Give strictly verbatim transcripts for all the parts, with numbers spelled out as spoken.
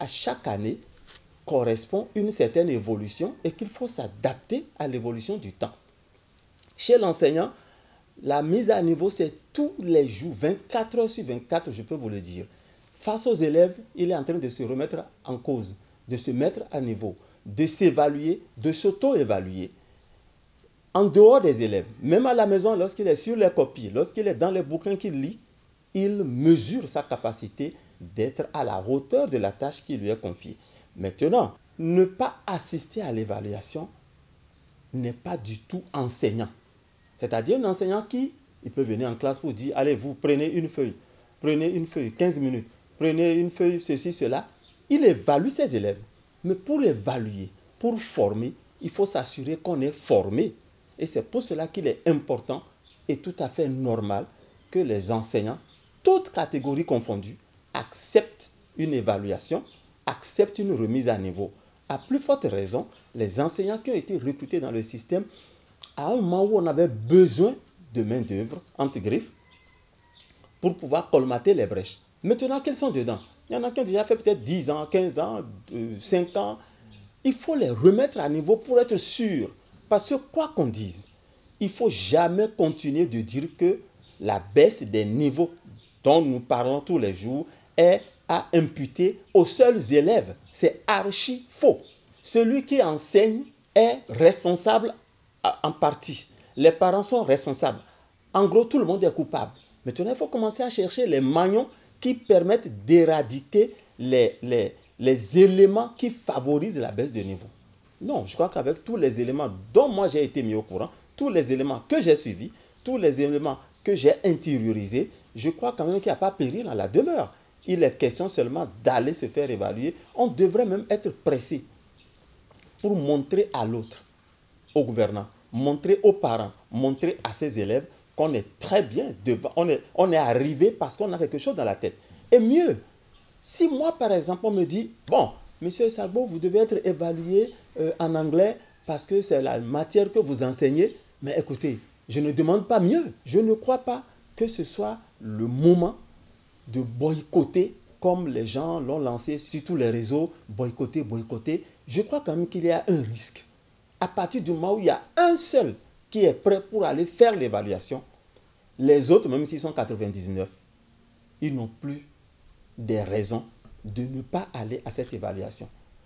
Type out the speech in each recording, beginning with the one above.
à chaque année correspond une certaine évolution et qu'il faut s'adapter à l'évolution du temps. Chez l'enseignant, la mise à niveau, c'est tous les jours, vingt-quatre heures sur vingt-quatre, je peux vous le dire. Face aux élèves, il est en train de se remettre en cause, de se mettre à niveau, de s'évaluer, de s'auto-évaluer. En dehors des élèves, même à la maison, lorsqu'il est sur les copies, lorsqu'il est dans les bouquins qu'il lit, il mesure sa capacité d'être à la hauteur de la tâche qui lui est confiée. Maintenant, ne pas assister à l'évaluation n'est pas du tout enseignant. C'est-à-dire un enseignant qui, il peut venir en classe pour dire, allez, vous prenez une feuille, prenez une feuille, quinze minutes, prenez une feuille, ceci, cela. Il évalue ses élèves. Mais pour évaluer, pour former, il faut s'assurer qu'on est formé. Et c'est pour cela qu'il est important et tout à fait normal que les enseignants, toutes catégories confondues, acceptent une évaluation, acceptent une remise à niveau. À plus forte raison, les enseignants qui ont été recrutés dans le système, à un moment où on avait besoin de main-d'œuvre, entre griffes, pour pouvoir colmater les brèches. Maintenant, quels sont dedans? Il y en a qui ont déjà fait peut-être dix ans, quinze ans, cinq ans. Il faut les remettre à niveau pour être sûr. Parce que quoi qu'on dise, il ne faut jamais continuer de dire que la baisse des niveaux dont nous parlons tous les jours est à imputer aux seuls élèves. C'est archi faux. Celui qui enseigne est responsable en partie. Les parents sont responsables. En gros, tout le monde est coupable. Maintenant, il faut commencer à chercher les maillons qui permettent d'éradiquer les, les, les éléments qui favorisent la baisse de niveau. Non, je crois qu'avec tous les éléments dont moi j'ai été mis au courant, tous les éléments que j'ai suivis, tous les éléments que j'ai intériorisés, je crois quand même qu'il n'y a pas péril à la demeure. Il est question seulement d'aller se faire évaluer. On devrait même être pressé pour montrer à l'autre, au gouvernant, montrer aux parents, montrer à ses élèves qu'on est très bien devant, on est, on est arrivé parce qu'on a quelque chose dans la tête. Et mieux, si moi par exemple on me dit, bon, monsieur Sagbo, vous devez être évalué euh, en anglais parce que c'est la matière que vous enseignez, mais écoutez, je ne demande pas mieux. Je ne crois pas que ce soit le moment de boycotter comme les gens l'ont lancé sur tous les réseaux, boycotter, boycotter. Je crois quand même qu'il y a un risque. À partir du moment où il y a un seul qui est prêt pour aller faire l'évaluation, les autres, même s'ils sont quatre-vingt-dix-neuf, ils n'ont plus des raisons de ne pas aller à cette évaluation.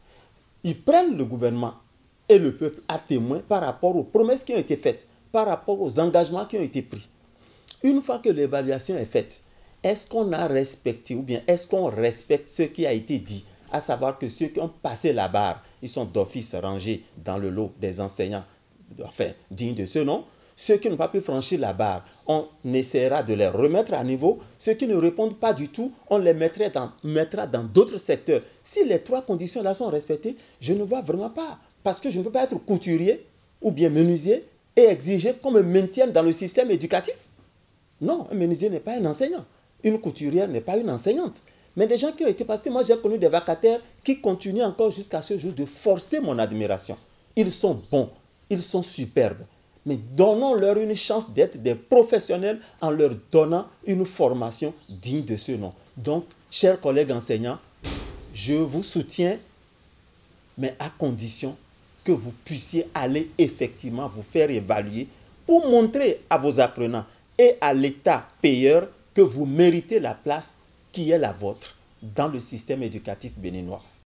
Ils prennent le gouvernement et le peuple à témoin par rapport aux promesses qui ont été faites, par rapport aux engagements qui ont été pris. Une fois que l'évaluation est faite, est-ce qu'on a respecté ou bien est-ce qu'on respecte ce qui a été dit, à savoir que ceux qui ont passé la barre, ils sont d'office rangés dans le lot des enseignants, enfin, dignes de ce nom. Ceux qui n'ont pas pu franchir la barre, on essaiera de les remettre à niveau. Ceux qui ne répondent pas du tout, on les mettrait dans, mettra dans d'autres secteurs. Si les trois conditions-là sont respectées, je ne vois vraiment pas. Parce que je ne peux pas être couturier ou bien menuisier et exiger qu'on me maintienne dans le système éducatif. Non, un menuisier n'est pas un enseignant. Une couturière n'est pas une enseignante. Mais des gens qui ont été, parce que moi j'ai connu des vacataires qui continuent encore jusqu'à ce jour de forcer mon admiration. Ils sont bons, ils sont superbes. Mais donnons-leur une chance d'être des professionnels en leur donnant une formation digne de ce nom. Donc, chers collègues enseignants, je vous soutiens, mais à condition que vous puissiez aller effectivement vous faire évaluer pour montrer à vos apprenants et à l'État payeur que vous méritez la place qui est la vôtre dans le système éducatif béninois.